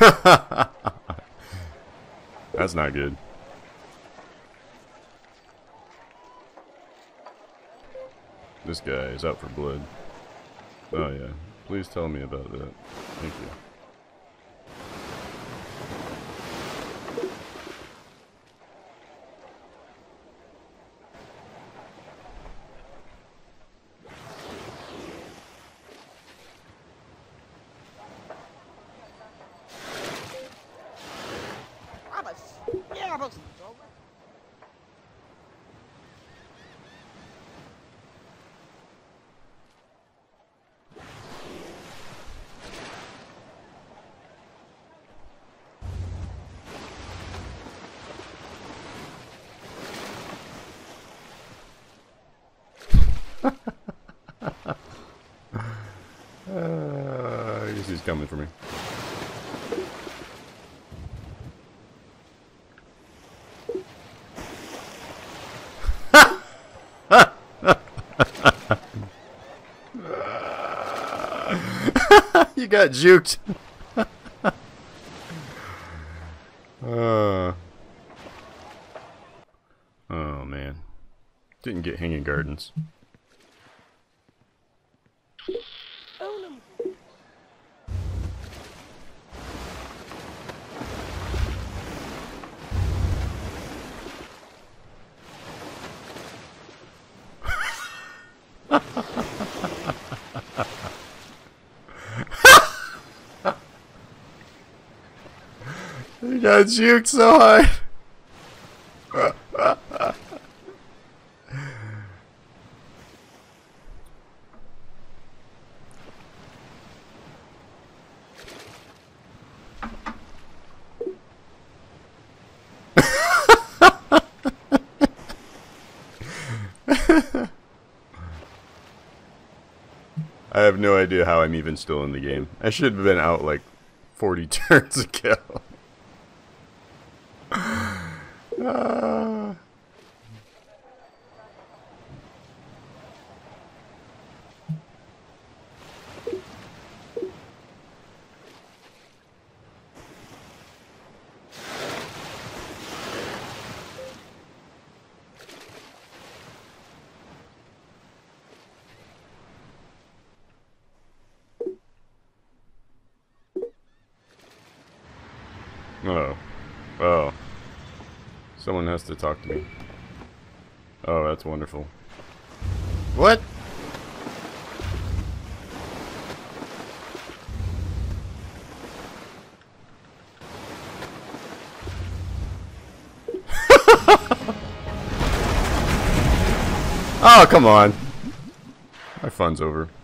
That's not good. This guy is out for blood. Oh yeah. Please tell me about that. Thank you. I guess he's coming for me. You got juked. Oh man. Didn't get hanging gardens. You got juked so hard. I have no idea how I'm even still in the game. I should have been out like 40 turns ago. Oh. Oh. Someone has to talk to me. Oh, that's wonderful. What? Oh, come on. My fun's over.